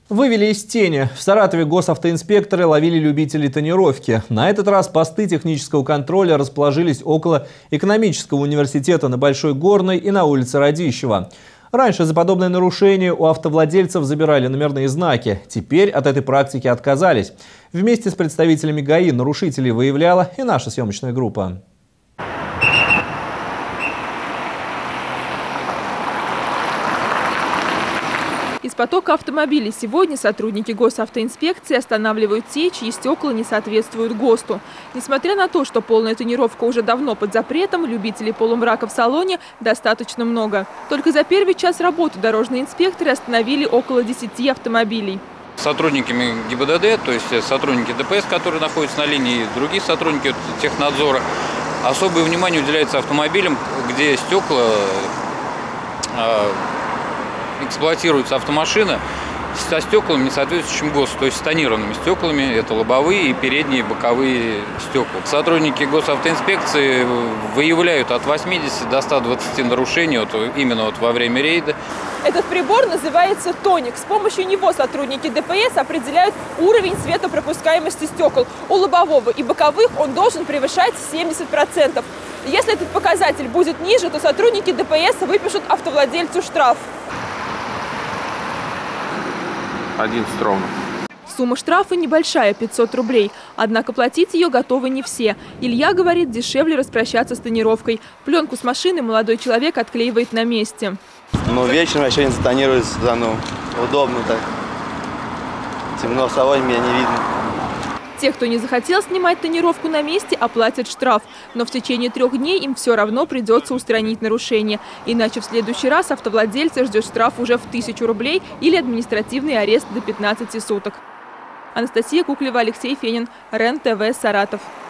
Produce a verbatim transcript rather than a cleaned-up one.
Вывели из тени. В Саратове госавтоинспекторы ловили любителей тонировки. На этот раз посты технического контроля расположились около экономического университета на Большой Горной и на улице Радищева. Раньше за подобное нарушение у автовладельцев забирали номерные знаки. Теперь от этой практики отказались. Вместе с представителями ГАИ нарушителей выявляла и наша съемочная группа. Из потока автомобилей сегодня сотрудники госавтоинспекции останавливают те, чьи стекла не соответствуют ГОСТу. Несмотря на то, что полная тонировка уже давно под запретом, любителей полумрака в салоне достаточно много. Только за первый час работы дорожные инспекторы остановили около десяти автомобилей. Сотрудниками ГИБДД, то есть сотрудники ДПС, которые находятся на линии, и другие сотрудники технадзора, особое внимание уделяется автомобилям, где стекла эксплуатируется автомашина со стеклами, не соответствующим ГОСТу, то есть с тонированными стеклами, это лобовые и передние боковые стекла. Сотрудники госавтоинспекции выявляют от восьмидесяти до ста двадцати нарушений вот, именно вот во время рейда. Этот прибор называется тоник. С помощью него сотрудники ДПС определяют уровень светопропускаемости стекол. У лобового и боковых он должен превышать семьдесят процентов. Если этот показатель будет ниже, то сотрудники ДПС выпишут автовладельцу штраф. одиннадцать ровно. Сумма штрафа небольшая – пятьсот рублей. Однако платить ее готовы не все. Илья говорит, дешевле распрощаться с тонировкой. Пленку с машины молодой человек отклеивает на месте. Ну, вечером вообще не затонируется, ну, удобно так. Темно в салоне, меня не видно. Те, кто не захотел снимать тонировку на месте, оплатят штраф. Но в течение трех дней им все равно придется устранить нарушение. Иначе в следующий раз автовладельца ждет штраф уже в тысячу рублей или административный арест до пятнадцати суток. Анастасия Куклева, Алексей Фенин, РЕН-ТВ, Саратов.